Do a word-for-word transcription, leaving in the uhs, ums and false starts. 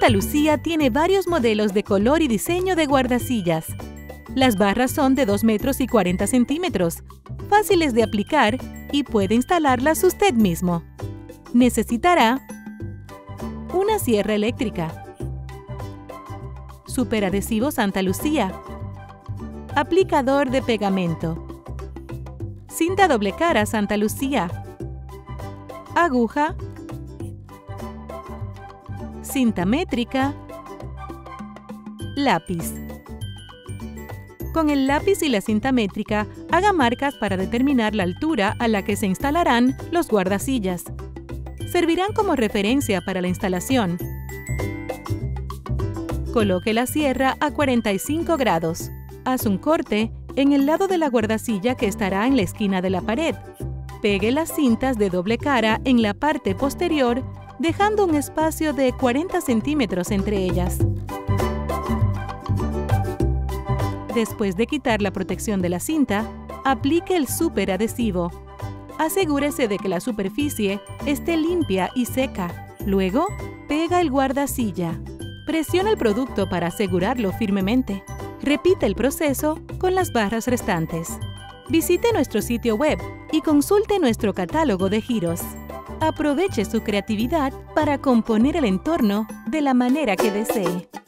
Santa Lucía tiene varios modelos de color y diseño de guardasillas. Las barras son de dos metros y cuarenta centímetros, fáciles de aplicar y puede instalarlas usted mismo. Necesitará una sierra eléctrica, superadhesivo Santa Lucía, aplicador de pegamento, cinta doble cara Santa Lucía, aguja, cinta métrica, lápiz. Con el lápiz y la cinta métrica, haga marcas para determinar la altura a la que se instalarán los guardasillas. Servirán como referencia para la instalación. Coloque la sierra a cuarenta y cinco grados. Haz un corte en el lado de la guardasilla que estará en la esquina de la pared. Pegue las cintas de doble cara en la parte posterior, dejando un espacio de cuarenta centímetros entre ellas. Después de quitar la protección de la cinta, aplique el superadhesivo. Asegúrese de que la superficie esté limpia y seca. Luego, pega el guardasilla. Presiona el producto para asegurarlo firmemente. Repite el proceso con las barras restantes. Visite nuestro sitio web y consulte nuestro catálogo de giros. Aproveche su creatividad para componer el entorno de la manera que desee.